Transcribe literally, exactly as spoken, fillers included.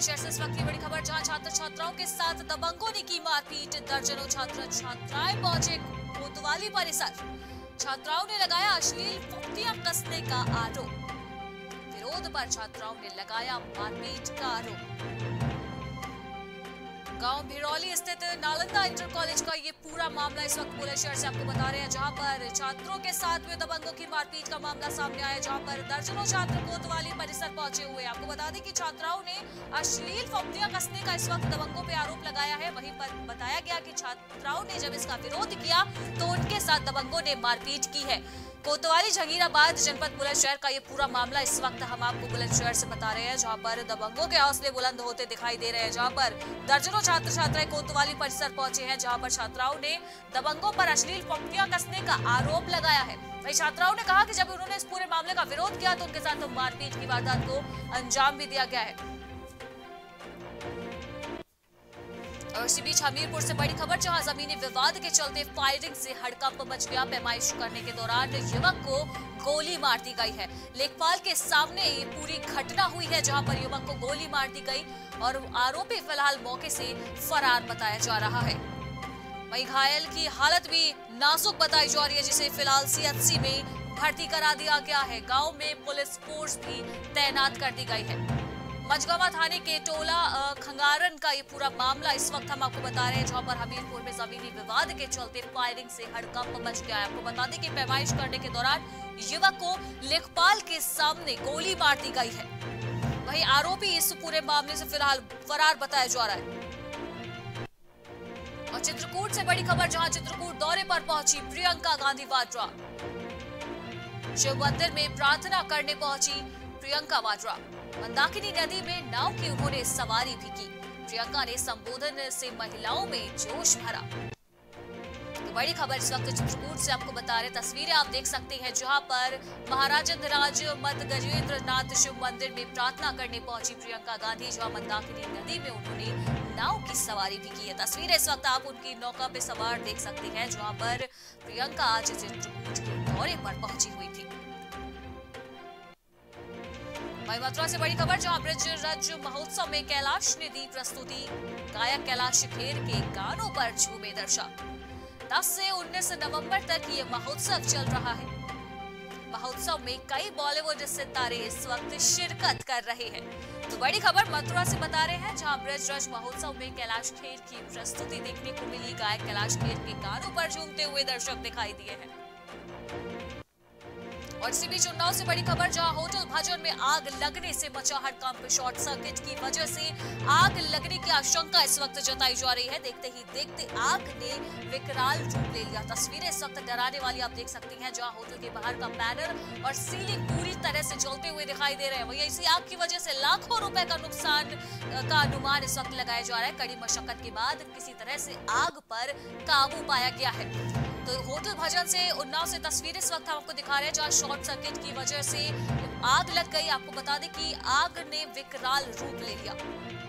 बुलंदशहर से इस वक्त की बड़ी खबर, जहां छात्र छात्राओं के साथ दबंगों ने की मारपीट। दर्जनों छात्र छात्राएं पहुंचे कोतवाली परिसर। छात्राओं ने लगाया अश्लील फुफ्तियां कसने का आरोप। विरोध पर छात्राओं ने लगाया मारपीट का आरोप। गांव भिरौली स्थित नालंदा इंटर कॉलेज का ये पूरा मामला इस वक्त बुलंदशहर से आपको बता रहे हैं, जहां पर छात्रों के साथ में दबंगों की मारपीट का मामला सामने आया, जहां पर दर्जनों छात्र कोतवाली परिसर पहुंचे हुए। आपको बता दें कि छात्राओं ने अश्लील फुफ्तियां कसने का इस वक्त दबंगों पे आरोप लगाया है। वहीं पर बताया गया कि छात्राओं ने जब इसका विरोध किया तो उनके साथ दबंगों ने मारपीट की है। कोतवाली जहांगीराबाद जनपद बुलंदशहर का ये पूरा मामला इस वक्त हम आपको बुलंदशहर से बता रहे हैं, जहां पर दबंगों के हौसले बुलंद होते दिखाई दे रहे हैं, जहां पर दर्जनों छात्र छात्राएं कोतवाली परिसर पहुंचे हैं, जहां पर छात्राओं ने दबंगों पर अश्लील फुफ्तियां कसने का आरोप लगाया है। वहीं छात्राओं ने कहा कि जब उन्होंने इस पूरे मामले का विरोध किया तो उनके साथ मारपीट की वारदात को अंजाम भी दिया गया है। और इसी बीच हमीरपुर से बड़ी खबर, जहां जमीनी विवाद के चलते फायरिंग से हड़कंप मच गया। पैमाइश करने के दौरान युवक को गोली मार दी गई है। लेखपाल के सामने ये पूरी घटना हुई है, जहां पर युवक को गोली मार दी गई और आरोपी फिलहाल मौके से फरार बताया जा रहा है। वहीं घायल की हालत भी नाजुक बताई जा रही है, जिसे फिलहाल सीएचसी में भर्ती करा दिया गया है। गाँव में पुलिस फोर्स भी तैनात कर दी गई है। मझगावा थाने के टोला खंगारन का ये पूरा मामला इस वक्त हम आपको बता रहे हैं, जहां पर हमीरपुर में जमीनी विवाद के चलते फायरिंग से हड़कंप मच गया है। आपको बता दें कि पैमाइश करने के दौरान युवक को लेखपाल के सामने गोली मार दी गई है। वहीं आरोपी इस पूरे मामले से फिलहाल फरार बताया जा रहा है। और चित्रकूट से बड़ी खबर, जहां चित्रकूट दौरे पर पहुंची प्रियंका गांधी वाड्रा। शिव मंदिर में प्रार्थना करने पहुंची प्रियंका वाड्रा। मंदाकिनी नदी में नाव की उन्होंने सवारी भी की। प्रियंका ने संबोधन से महिलाओं में जोश भरा। तो बड़ी खबर इस वक्त चित्रकूट से आपको बता रहे, तस्वीरें आप देख सकते हैं, जहां पर महाराजेंद्रराज मत गजेंद्र नाथ शिव मंदिर में प्रार्थना करने पहुंची प्रियंका गांधी, जहां मंदाकिनी नदी में उन्होंने नाव की सवारी भी की है। तस्वीरें इस वक्त आप उनकी नौका पे सवार देख सकते हैं, जहां पर प्रियंका आज चित्रकूट के दौरे पर पहुंची हुई थी। वहीं मथुरा से बड़ी खबर, जहां ब्रज रज महोत्सव में कैलाश ने दी प्रस्तुति। गायक कैलाश खेर के गानों पर झूमे दर्शक। दस से उन्नीस नवंबर तक ये महोत्सव चल रहा है। महोत्सव में कई बॉलीवुड सितारे इस वक्त शिरकत कर रहे हैं। तो बड़ी खबर मथुरा से बता रहे हैं, जहां ब्रज रज महोत्सव में कैलाश खेर की प्रस्तुति देखने को मिली। गायक कैलाश खेर के गानों पर झूमते हुए दर्शक दिखाई दिए हैं। और इसी बीच उन्नाव से बड़ी खबर, जहां होटल भजन में आग लगने से मचा हड़कंप। शॉर्ट सर्किट की वजह से आग लगने की आशंका इस वक्त जताई जा रही है। देखते ही देखते आग ने विकराल रूप ले लिया। तस्वीरें इस वक्त डराने वाली आप देख सकती हैं, जहां होटल के बाहर का पैनल और सीलिंग पूरी तरह से जलते हुए दिखाई दे रहे हैं। वहीं इसी आग की वजह से लाखों रुपए का नुकसान का अनुमान इस वक्त लगाया जा रहा है। कड़ी मशक्कत के बाद किसी तरह से आग पर काबू पाया गया है। तो होटल भजन से उन्नाव से तस्वीरें इस वक्त हम आपको दिखा रहे हैं, जहां शॉर्ट सर्किट की वजह से आग लग गई। आपको बता दें कि आग ने विकराल रूप ले लिया।